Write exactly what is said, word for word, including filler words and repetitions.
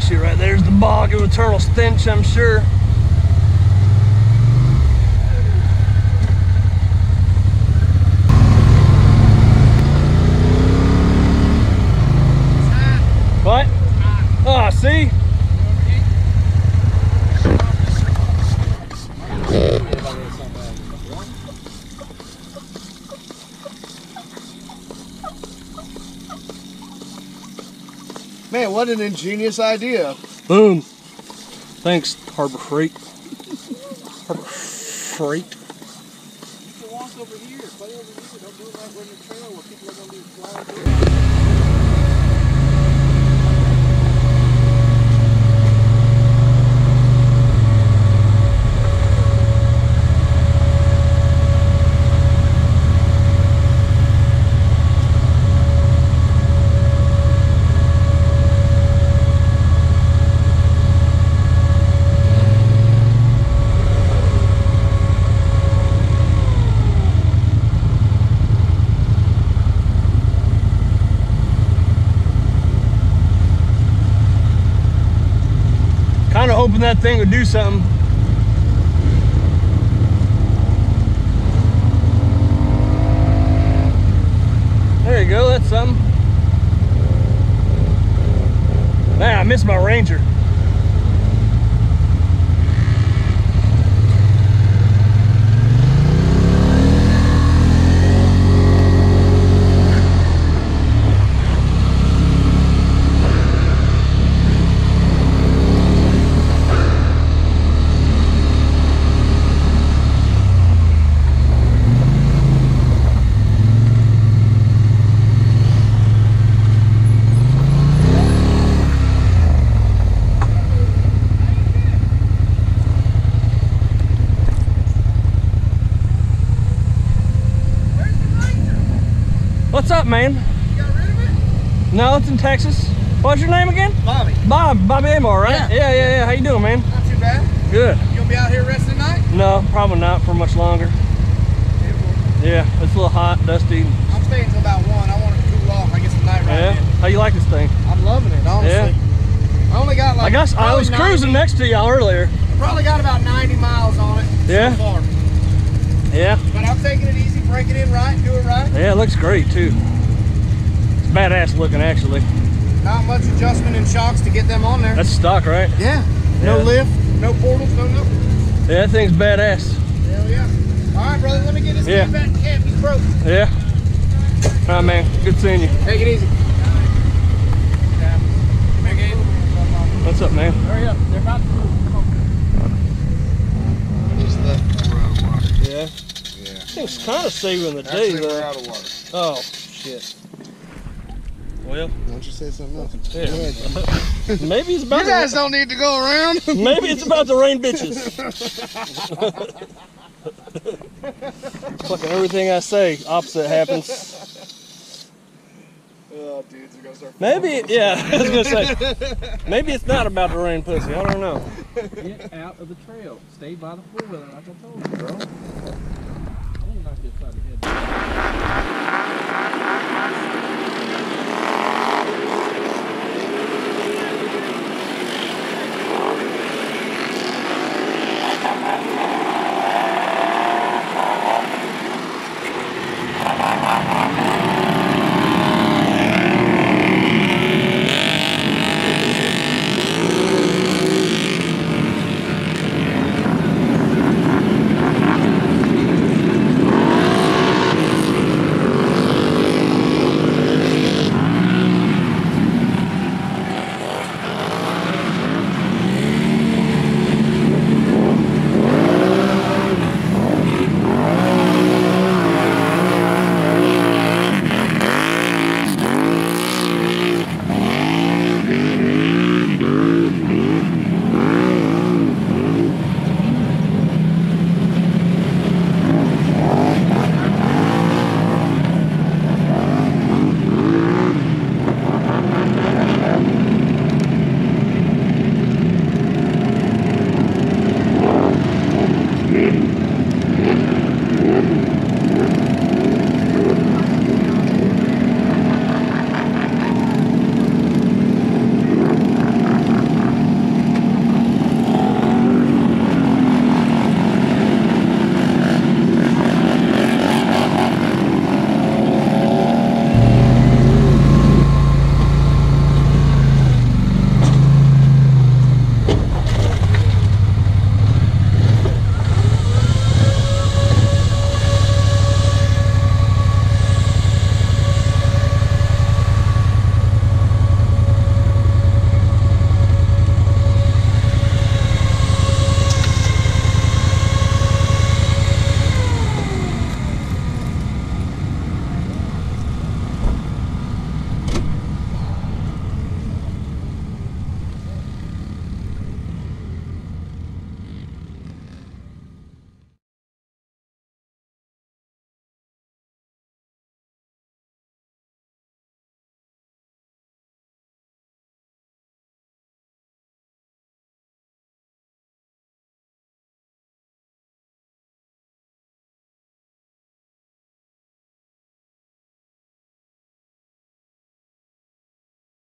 shoot, right there's the bog of eternal stench, I'm sure. What? Oh, see? Man, what an ingenious idea. Boom. Thanks, Harbor Freight. Harbor Freight. You can walk over here, play over here. Don't do it like we're in the trail where people are going to be flying through. Kind of hoping that thing would do something. There you go, that's something. Man, I missed my Ranger. What's up, man? You got rid of it? No, it's in Texas. What's your name again? Bobby. Bob, Bobby Amor, right? Yeah. yeah, yeah, yeah. How you doing, man? Not too bad. Good. You gonna be out here resting tonight? No, probably not for much longer. Yeah, it's a little hot, dusty. I'm staying till about one. I want it to cool off. I get some night ride Yeah. in. How you like this thing? I'm loving it, honestly. Yeah. I only got like I guess I probably was cruising ninety, next to y'all earlier. Probably got about ninety miles on it Yeah. so far. Yeah. But I'm taking it easy, break it in right, do it right. Yeah, it looks great too. It's badass looking, actually. Not much adjustment and shocks to get them on there. That's stock, right? Yeah. No Yeah. lift, no portals, no nothing. Yeah, that thing's badass. Hell yeah. All right, brother, let me get this Yeah. thing back to camp. He's broke. Yeah. All right, man. Good seeing you. Take it easy. What's up, man? Hurry up. They're about to move. Come on. Just left. We're out of water. Yeah. Yeah. Thing's kind of saving the day, Actually, we're though. out of water. Oh, shit. Well, Why don't you say something else? yeah. Go ahead. Maybe it's about You guys don't need to go around. to, maybe it's about to rain bitches. Fucking everything I say, opposite happens. Oh, dudes are gonna start. Maybe, yeah, I was gonna say, maybe it's not about to rain pussy. I don't know. Get out of the trail. Stay by the four-wheeler like I told you, bro. I'm gonna knock you upside the head.